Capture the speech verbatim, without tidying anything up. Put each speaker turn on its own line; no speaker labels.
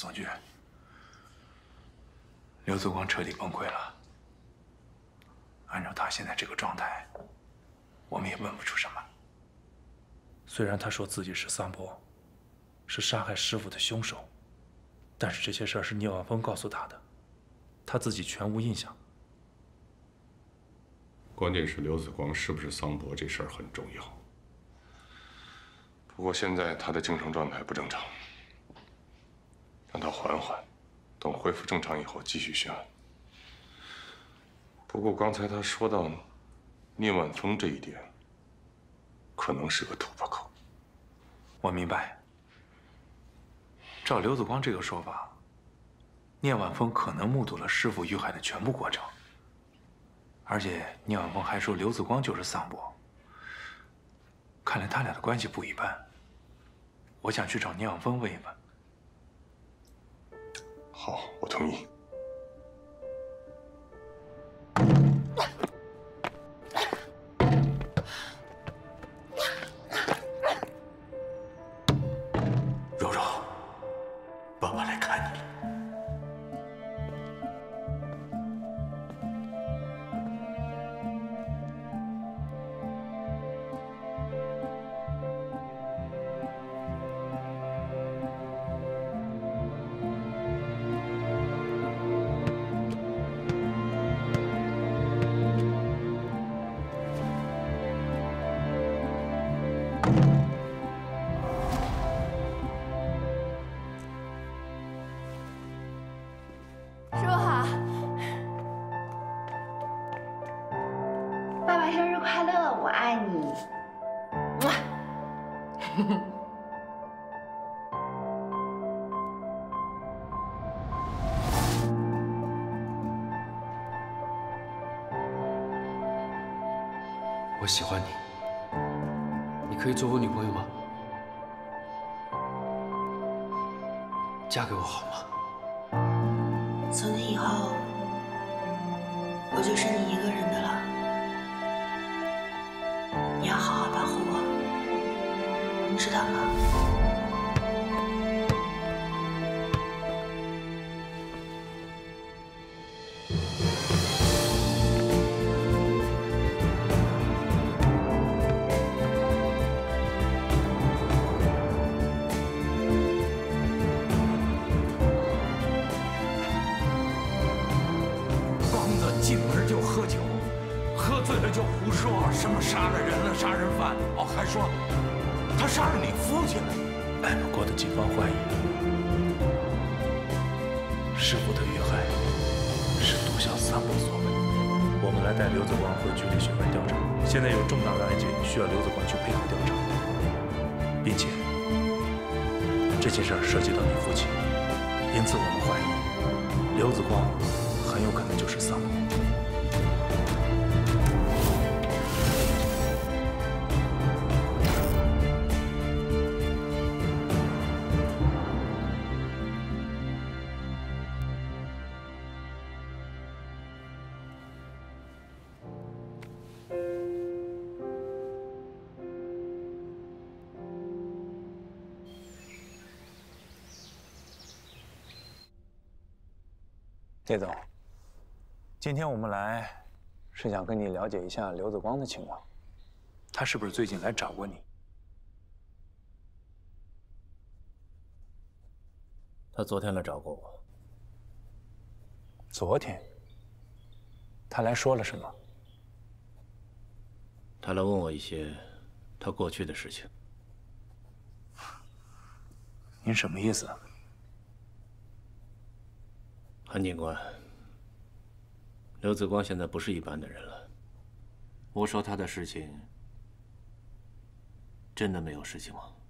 总局，刘子光彻底崩溃了。按照他现在这个状态，我们也问不出什么。虽然他说自己是桑博，是杀害师傅的凶手，但是这些事儿是聂万峰告诉他的，他自己全无印象。
关键是刘子光是不是桑博这事儿很重要。不过现在他的精神状态不正常，让他缓缓，等恢复正常以后继续询问。不过刚才他说到聂万峰这一点，可能是个突破口。
我明白。照刘子光这个说法，聂万峰可能目睹了师傅遇害的全部过程，而且聂万峰还说刘子光就是桑博。看来他俩的关系不一般。我想去找聂万峰问一问。
好，我同意。
柔柔，爸爸来看你了。
师傅好，
爸爸生日快乐，我爱你。哇！
我喜欢你，你可以做我女朋友吗？嫁给我好吗？
从今以后，我就是你一个人的了。你要好好保护我，知道吗？
进门就喝酒，喝醉了就胡说，什么杀了人了、杀人犯，哦，还说他杀了你父亲了。艾姆国的警方怀疑，师傅的遇害是毒枭桑博所为。我们来带刘子光回局里询问调查，现在有重大的案件需要刘子光去配合调查，并且这件事涉及到你父亲，因此我们怀疑刘子光很有可能就是桑博。叶总，今天我们来是想跟你了解一下刘子光的情况，他是不是最近来找过你？
他昨天来找过我。
昨天？他来说了什么？
他来问我一些他过去的事情。
您什么意思？
韩警官，刘子光现在不是一般的人了。我说他的事情，真的没有事情吗？